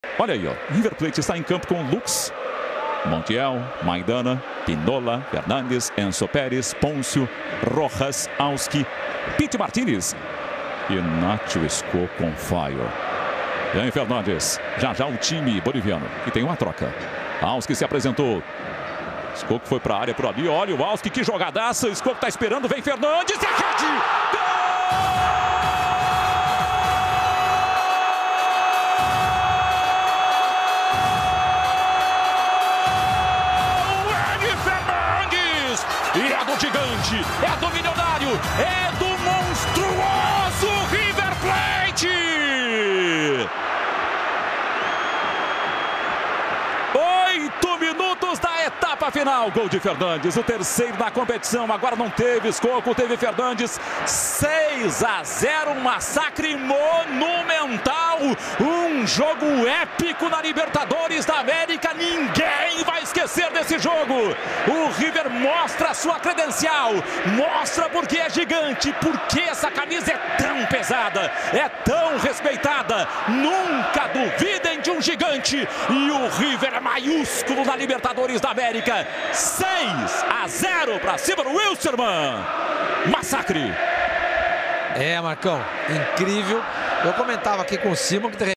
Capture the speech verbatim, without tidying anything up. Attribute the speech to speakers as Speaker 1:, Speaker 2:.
Speaker 1: Olha aí, ó. River Plate está em campo com Lux, Montiel, Maidana, Pinola, Fernandes, Enzo Pérez, Pôncio, Rojas, Auski, Pity Martinez e Nacho Escoco on fire. E aí, Fernandes, já já o time boliviano, que tem uma troca. Auski se apresentou. Escoco foi para a área por ali. Olha o Auski, que jogadaça. Escoco está esperando, vem Fernandes e a rede! Gol! E é do gigante, é do milionário, é do monstruoso River Plate! Oito minutos da etapa final. Gol de Fernandes, o terceiro na competição. Agora não teve Escoco, teve Fernandes. seis a zero, um massacre monumental. Um jogo épico na Libertadores da América. Ninguém vai esquecer desse jogo. O River mostra a sua credencial, mostra porque é gigante, porque essa camisa é tão pesada, é tão respeitada. Nunca duvidem de um gigante. E o River é maiúsculo na Libertadores da América. seis a zero para cima do Wilstermann. Massacre.
Speaker 2: É, Marcão, incrível. Eu comentava aqui com o Simon que de